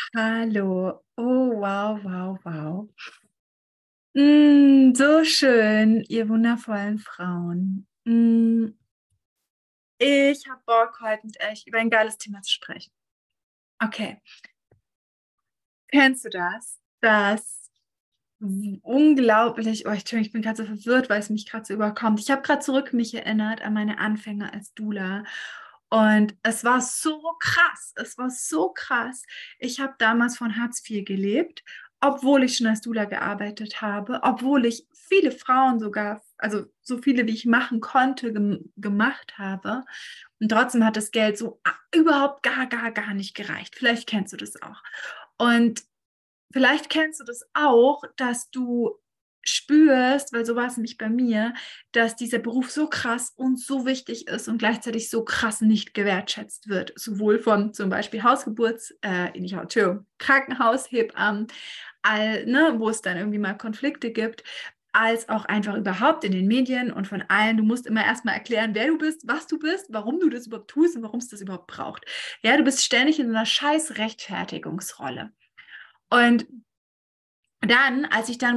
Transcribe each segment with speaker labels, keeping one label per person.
Speaker 1: Hallo. Oh, wow, wow, wow. So schön, ihr wundervollen Frauen. Ich habe Bock, heute mit euch über ein geiles Thema zu sprechen. Okay, kennst du das? Das unglaublich, oh, ich bin gerade so verwirrt, weil es mich gerade so überkommt. Ich habe gerade zurück mich erinnert an meine Anfänge als Doula. Und es war so krass. Es war so krass. Ich habe damals von Hartz IV gelebt, obwohl ich schon als Doula gearbeitet habe, obwohl ich viele Frauen sogar, also so viele, wie ich machen konnte, gemacht habe. Und trotzdem hat das Geld so überhaupt gar nicht gereicht. Vielleicht kennst du das auch. Und vielleicht kennst du das auch, dass du spürst, weil so war es nämlich bei mir, dass dieser Beruf so krass und so wichtig ist und gleichzeitig so krass nicht gewertschätzt wird. Sowohl von zum Beispiel nicht Entschuldigung, Krankenhaushebammen, wo es dann irgendwie mal Konflikte gibt, als auch einfach überhaupt in den Medien und von allen. Du musst immer erstmal erklären, wer du bist, was du bist, warum du das überhaupt tust und warum es das überhaupt braucht. Ja, du bist ständig in einer scheiß Rechtfertigungsrolle. Und dann, als ich dann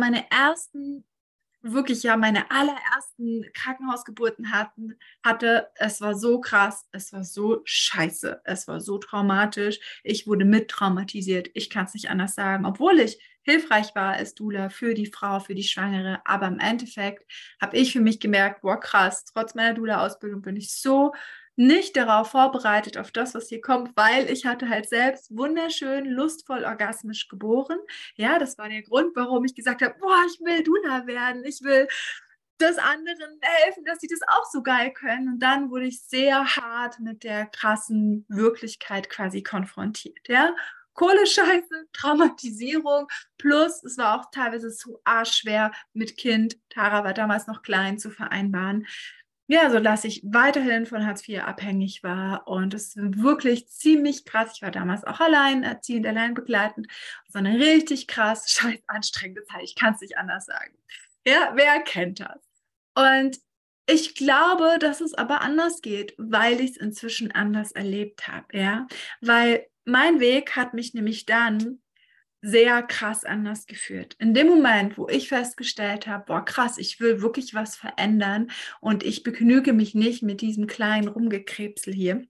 Speaker 1: meine allerersten Krankenhausgeburten hatte, es war so krass, es war so scheiße, es war so traumatisch. Ich wurde mit traumatisiert. Ich kann es nicht anders sagen, obwohl ich hilfreich war als Doula für die Frau, für die Schwangere. Aber im Endeffekt habe ich für mich gemerkt, boah, krass, trotz meiner Doula-Ausbildung bin ich so nicht darauf vorbereitet, auf das, was hier kommt, weil ich hatte halt selbst wunderschön, lustvoll, orgasmisch geboren. Ja, das war der Grund, warum ich gesagt habe, boah, ich will Duna werden, ich will das anderen helfen, dass sie das auch so geil können. Und dann wurde ich sehr hart mit der krassen Wirklichkeit quasi konfrontiert. Ja, Kohlescheiße, Traumatisierung, plus es war auch teilweise so arschschwer mit Kind. Tara war damals noch klein zu vereinbaren. Ja, so dass ich weiterhin von Hartz IV abhängig war und es ist wirklich ziemlich krass. Ich war damals auch alleinerziehend, allein begleitend. So eine richtig krass, scheiß anstrengende Zeit. Ich kann es nicht anders sagen. Ja, wer kennt das? Und ich glaube, dass es aber anders geht, weil ich es inzwischen anders erlebt habe, ja. Weil mein Weg hat mich nämlich dann sehr krass anders geführt. In dem Moment, wo ich festgestellt habe, boah, krass, ich will wirklich was verändern und ich begnüge mich nicht mit diesem kleinen Rumgekrebsel hier,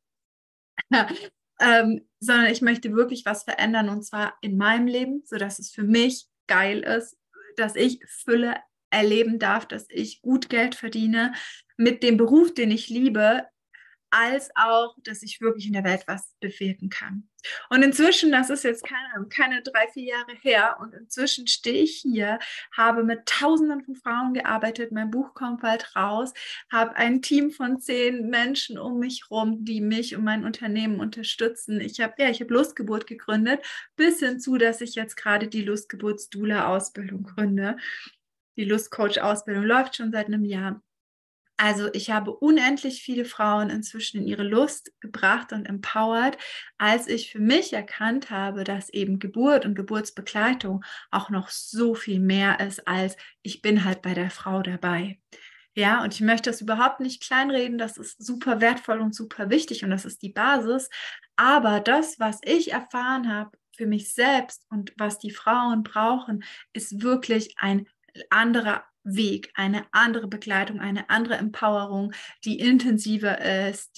Speaker 1: sondern ich möchte wirklich was verändern und zwar in meinem Leben, sodass es für mich geil ist, dass ich Fülle erleben darf, dass ich gut Geld verdiene mit dem Beruf, den ich liebe, als auch, dass ich wirklich in der Welt was bewirken kann. Und inzwischen, das ist jetzt keine 3, 4 Jahre her, und inzwischen stehe ich hier, habe mit Tausenden von Frauen gearbeitet, mein Buch kommt bald raus, habe ein Team von 10 Menschen um mich rum, die mich und mein Unternehmen unterstützen. Ich habe Lustgeburt gegründet, bis hinzu, dass ich jetzt gerade die Lustgeburts-Doula-Ausbildung gründe. Die Lustcoach-Ausbildung läuft schon seit einem Jahr. Also ich habe unendlich viele Frauen inzwischen in ihre Lust gebracht und empowert, als ich für mich erkannt habe, dass eben Geburt und Geburtsbegleitung auch noch so viel mehr ist, als ich bin halt bei der Frau dabei. Ja, und ich möchte das überhaupt nicht kleinreden, das ist super wertvoll und super wichtig und das ist die Basis. Aber das, was ich erfahren habe für mich selbst und was die Frauen brauchen, ist wirklich ein anderer Weg, eine andere Begleitung, eine andere Empowerung, die intensiver ist,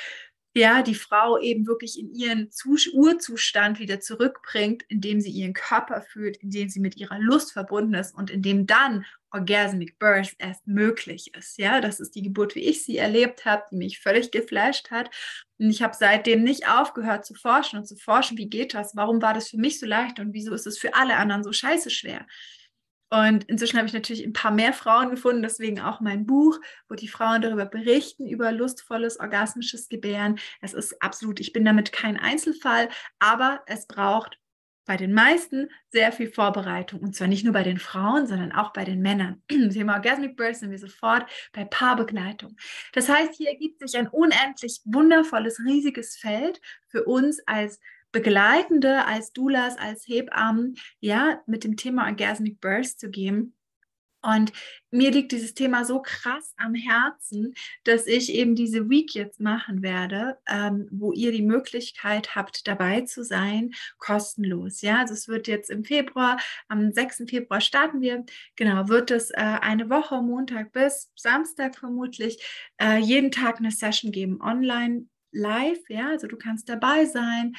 Speaker 1: die Frau eben wirklich in ihren Urzustand wieder zurückbringt, indem sie ihren Körper fühlt, indem sie mit ihrer Lust verbunden ist und indem dann Orgasmic Birth erst möglich ist. Ja, das ist die Geburt, wie ich sie erlebt habe, die mich völlig geflasht hat. Und ich habe seitdem nicht aufgehört zu forschen und zu forschen, wie geht das? Warum war das für mich so leicht und wieso ist es für alle anderen so scheiße schwer? Und inzwischen habe ich natürlich ein paar mehr Frauen gefunden, deswegen auch mein Buch, wo die Frauen darüber berichten, über lustvolles, orgasmisches Gebären. Es ist absolut, ich bin damit kein Einzelfall, aber es braucht bei den meisten sehr viel Vorbereitung. Und zwar nicht nur bei den Frauen, sondern auch bei den Männern. Im Thema Orgasmic Birth sind wir sofort bei Paarbegleitung. Das heißt, hier ergibt sich ein unendlich wundervolles, riesiges Feld für uns als Begleitende, als Doulas, als Hebammen, ja, mit dem Thema Orgasmic Birth zu gehen. Und mir liegt dieses Thema so krass am Herzen, dass ich eben diese Week jetzt machen werde, wo ihr die Möglichkeit habt, dabei zu sein, kostenlos. Ja, also es wird jetzt im Februar, am 6. Februar starten wir, genau, wird es eine Woche, Montag bis Samstag vermutlich, jeden Tag eine Session geben, online, live, ja, also du kannst dabei sein,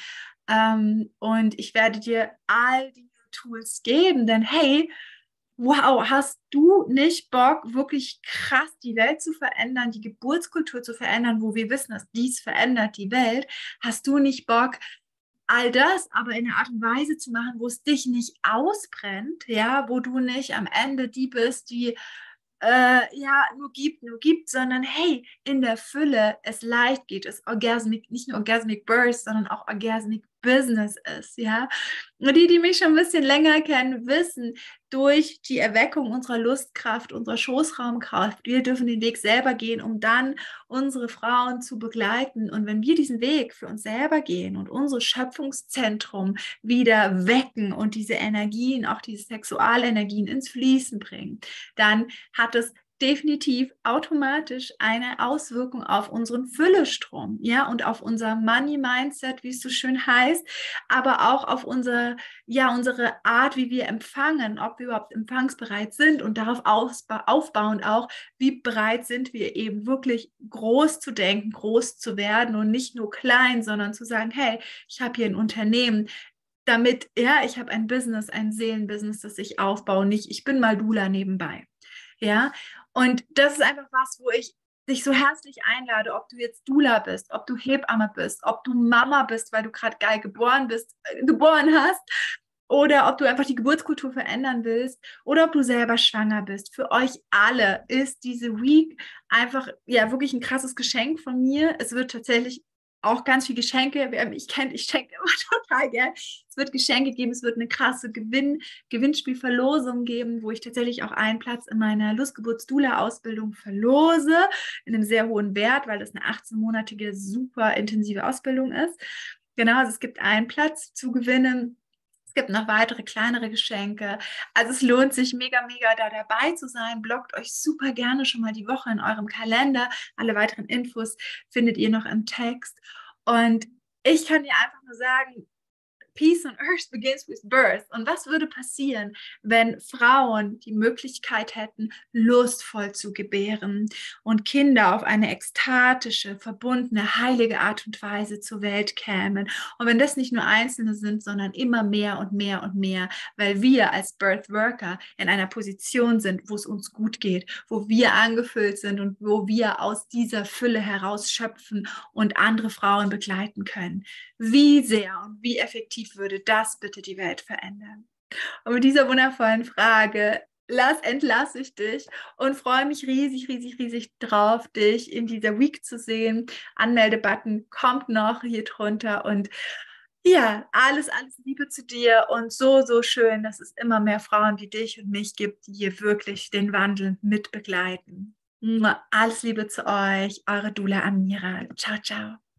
Speaker 1: und ich werde dir all diese Tools geben, denn hey, wow, hast du nicht Bock, wirklich krass die Welt zu verändern, die Geburtskultur zu verändern, wo wir wissen, dass dies verändert die Welt? Hast du nicht Bock, all das aber in einer Art und Weise zu machen, wo es dich nicht ausbrennt, ja, wo du nicht am Ende die bist, die ja, nur gibt, sondern hey, in der Fülle es leicht geht, es Orgasmic, nicht nur Orgasmic Birth, sondern auch Orgasmic Business ist, ja. Und die mich schon ein bisschen länger kennen, wissen, durch die Erweckung unserer Lustkraft, unserer Schoßraumkraft, wir dürfen den Weg selber gehen, um dann unsere Frauen zu begleiten. Und wenn wir diesen Weg für uns selber gehen und unser Schöpfungszentrum wieder wecken und diese Energien, auch diese Sexualenergien ins Fließen bringen, dann hat es definitiv automatisch eine Auswirkung auf unseren Füllestrom, ja, und auf unser Money Mindset, wie es so schön heißt, aber auch auf unsere Art, wie wir empfangen, ob wir überhaupt empfangsbereit sind und darauf aufbauend auch, wie bereit sind wir eben wirklich groß zu denken, groß zu werden und nicht nur klein, sondern zu sagen, hey, ich habe hier ein Unternehmen, damit, ja, ich habe ein Business, ein Seelenbusiness, das ich aufbaue, nicht, ich bin mal Doula nebenbei. Ja, und das ist einfach was, wo ich dich so herzlich einlade, ob du jetzt Doula bist, ob du Hebamme bist, ob du Mama bist, weil du gerade geil geboren hast, oder ob du einfach die Geburtskultur verändern willst, oder ob du selber schwanger bist. Für euch alle ist diese Week einfach ja wirklich ein krasses Geschenk von mir. Es wird tatsächlich auch ganz viele Geschenke. Wer mich kennt, ich schenke immer total gern. Es wird Geschenke geben, es wird eine krasse Gewinnspielverlosung geben, wo ich tatsächlich auch einen Platz in meiner Lustgeburts-Doula-Ausbildung verlose, in einem sehr hohen Wert, weil das eine 18-monatige, super intensive Ausbildung ist. Genau, also es gibt einen Platz zu gewinnen. Es gibt noch weitere kleinere Geschenke. Also es lohnt sich mega, mega da dabei zu sein. Blockt euch super gerne schon mal die Woche in eurem Kalender. Alle weiteren Infos findet ihr noch im Text. Und ich kann dir einfach nur sagen, Peace on Earth begins with birth. Und was würde passieren, wenn Frauen die Möglichkeit hätten, lustvoll zu gebären und Kinder auf eine ekstatische, verbundene, heilige Art und Weise zur Welt kämen? Und wenn das nicht nur Einzelne sind, sondern immer mehr und mehr und mehr, weil wir als Birth Worker in einer Position sind, wo es uns gut geht, wo wir angefüllt sind und wo wir aus dieser Fülle heraus schöpfen und andere Frauen begleiten können. Wie sehr und wie effektiv würde das bitte die Welt verändern? Und mit dieser wundervollen Frage entlasse ich dich und freue mich riesig, riesig, riesig drauf, dich in dieser Week zu sehen. Anmeldebutton kommt noch hier drunter und ja, alles, alles Liebe zu dir und so, so schön, dass es immer mehr Frauen wie dich und mich gibt, die hier wirklich den Wandel mit begleiten. Alles Liebe zu euch, eure Doula Amira. Ciao, ciao.